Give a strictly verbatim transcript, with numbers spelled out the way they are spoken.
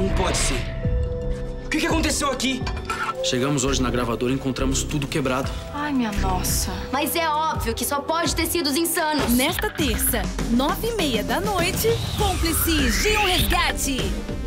Não pode ser. O que que aconteceu aqui? Chegamos hoje na gravadora e encontramos tudo quebrado. Ai, minha nossa. Mas é óbvio que só pode ter sido os insanos. Nesta terça, nove e meia da noite, Cúmplices de um Resgate.